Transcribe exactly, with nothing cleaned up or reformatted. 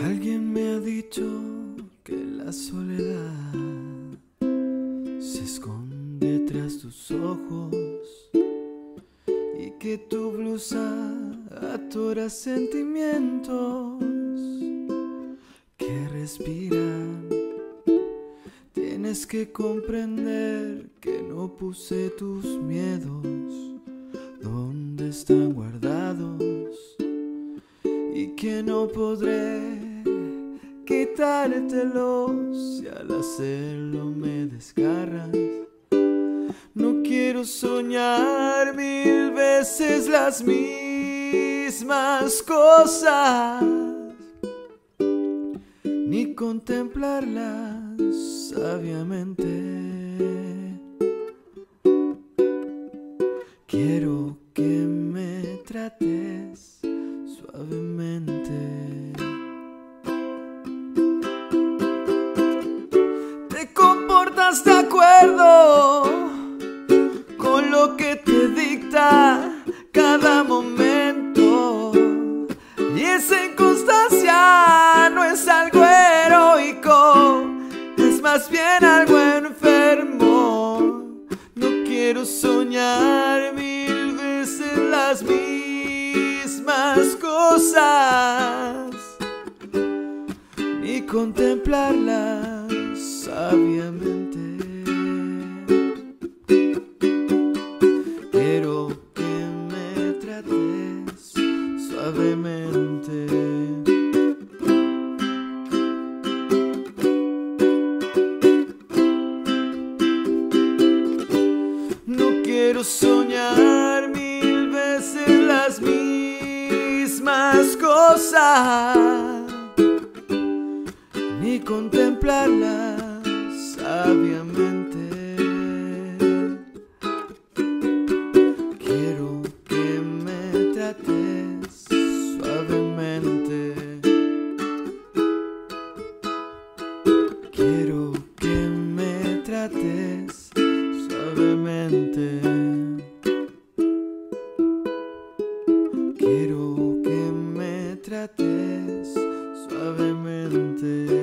Alguien me ha dicho que la soledad se esconde tras tus ojos y que tu blusa atora sentimientos que respiran. Tienes que comprender que no puse tus miedos donde están guardados y que no podré quitártelos si al hacerlo me desgarras. No quiero soñar mil veces las mismas cosas, ni contemplarlas sabiamente. Quiero que me trates suavemente. Te comportas de acuerdo con lo que te dicta cada momento, y esa inconstancia no es algo heroico, es más bien algo enfermo. No quiero soñar mil veces las mismas cosas, ni contemplarlas sabiamente. Quiero que me trates suavemente. No quiero soñar mil veces las mismas cosas, ni contemplarlas sabiamente. Quiero que me trates suavemente. Quiero que me trates suavemente. Quiero que me trates suavemente.